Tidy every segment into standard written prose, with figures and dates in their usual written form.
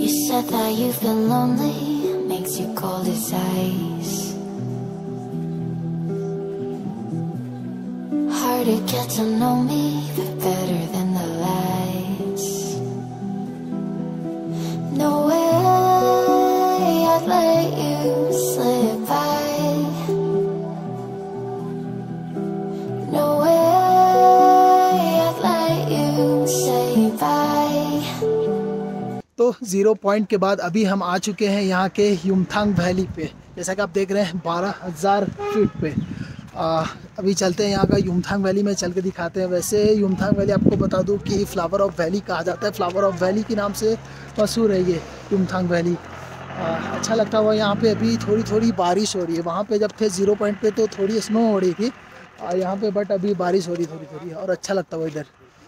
You said that you feel lonely, makes you cold as ice. Hard to get to know me, but better than the lights. No way I'd let you slip by. No way I'd let you say bye. तो 0 point के बाद अभी हम आ चुके हैं यहाँ के Yumthang valley पे। जैसा कि आप देख रहे हैं 12,000 फीट पे। अभी चलते हैं यहाँ का युमथांग वैली में, चल के दिखाते हैं। वैसे युमथांग वैली आपको बता दूँ कि फ्लावर ऑफ वैली कहा जाता है। फ्लावर ऑफ वैली के नाम से मशहूर है ये युमथांग वैली। अच्छा लगता हुआ यहाँ पे अभी थोड़ी थोड़ी बारिश हो रही है। वहाँ पे जब थे 0 पॉइंट पे तो थोड़ी स्नो हो रही थी यहाँ पे, बट अभी बारिश हो रही थोड़ी थोड़ी और अच्छा लगता हुआ इधर।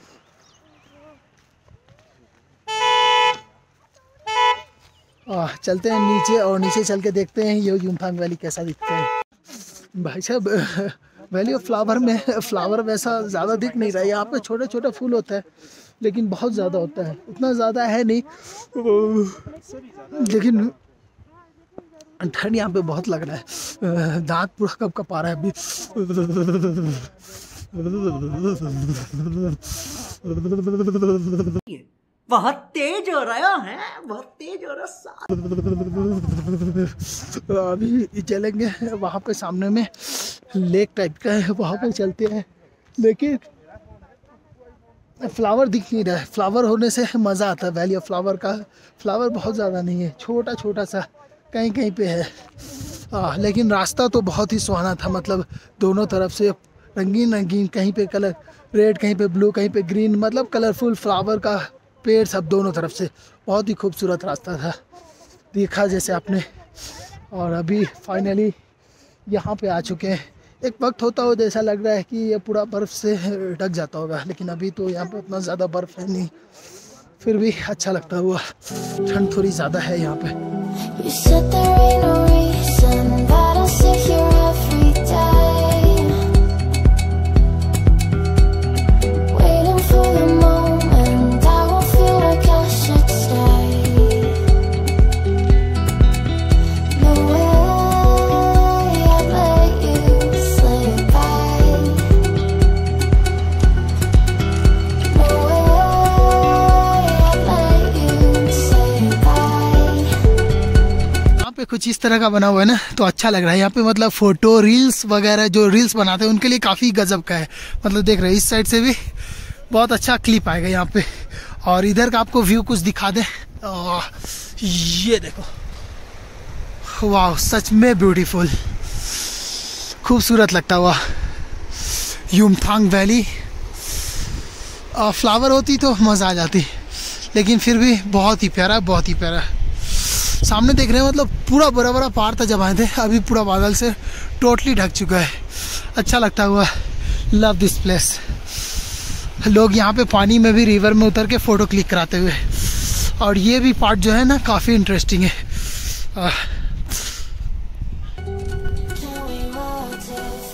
चलते हैं नीचे और नीचे चल के देखते हैं ये युमथांग वैली कैसा दिखता है। भाई साहब वैली ऑफ फ्लावर में फ्लावर वैसा ज़्यादा दिख नहीं रहा है। यहाँ पे छोटे छोटे फूल होता है लेकिन बहुत ज़्यादा होता है, उतना ज़्यादा है नहीं, लेकिन ठंड यहाँ पे बहुत लग रहा है। दांत पूरा कब कब आ रहा है अभी। बहुत तेज हो रहा है, बहुत तेज हो रहा है। अभी चलेंगे वहाँ पे, सामने में लेक टाइप का है, वहाँ पे चलते हैं। लेकिन फ्लावर दिख नहीं रहा है। फ्लावर होने से मज़ा आता है। वैली ऑफ फ्लावर का फ्लावर बहुत ज़्यादा नहीं है, छोटा छोटा सा कहीं कहीं पे है। लेकिन रास्ता तो बहुत ही सुहाना था। मतलब दोनों तरफ से रंगीन रंगीन, कहीं पे कलर रेड, कहीं पे ब्लू, कहीं पे ग्रीन, मतलब कलरफुल फ्लावर का पेड़ सब दोनों तरफ से। बहुत ही खूबसूरत रास्ता था, देखा जैसे आपने। और अभी फाइनली यहाँ पे आ चुके हैं। एक वक्त होता हो जैसा लग रहा है कि ये पूरा बर्फ़ से ढक जाता होगा, लेकिन अभी तो यहाँ पे उतना ज़्यादा बर्फ़ है नहीं, फिर भी अच्छा लगता हुआ। ठंड थोड़ी ज़्यादा है यहाँ पे। You said there ain't no reason, but I'll sit here every day, waiting for the moment I won't feel like I should stay. No way I'd let you slip by. No way I'd let you say bye. यहाँ पे कुछ इस तरह का बना हुआ है ना, तो अच्छा लग रहा है। यहाँ पे मतलब फ़ोटो रील्स वगैरह जो रील्स बनाते हैं उनके लिए काफ़ी गजब का है। मतलब देख रहे हैं इस साइड से भी बहुत अच्छा क्लिप आएगा यहाँ पे। और इधर का आपको व्यू कुछ दिखा दे। ये देखो, वाह सच में ब्यूटीफुल, खूबसूरत लगता हुआ युमथांग वैली। फ्लावर होती तो मज़ा आ जाती, लेकिन फिर भी बहुत ही प्यारा, बहुत ही प्यारा। सामने देख रहे हैं मतलब पूरा बड़ा बड़ा पहाड़ था जब आए थे, अभी पूरा बादल से टोटली ढक चुका है। अच्छा लगता हुआ। Love this place. लोग यहाँ पे पानी में भी, रिवर में उतर के फ़ोटो क्लिक कराते हुए। और ये भी पार्ट जो है ना काफ़ी इंटरेस्टिंग है। Can we watch it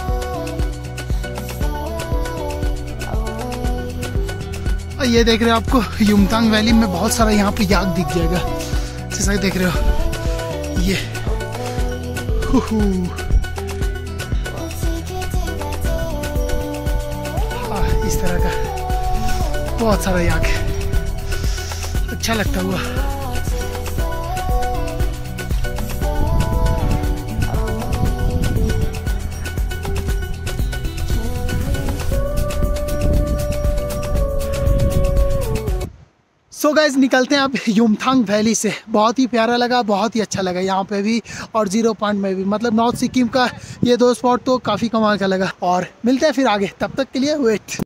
away? और ये देख रहे हो आपको युमथांग वैली में बहुत सारा यहाँ पे याक दिख जाएगा, जैसा देख रहे हो ये। इस तरह का बहुत सारा याक है, अच्छा लगता हुआ। सो गाइज निकलते हैं आप युमथांग वैली से। बहुत ही प्यारा लगा, बहुत ही अच्छा लगा यहाँ पे भी और 0 पॉइंट में भी। मतलब नॉर्थ सिक्किम का ये 2 स्पॉट तो काफ़ी कमाल का लगा। और मिलते हैं फिर आगे, तब तक के लिए वेट।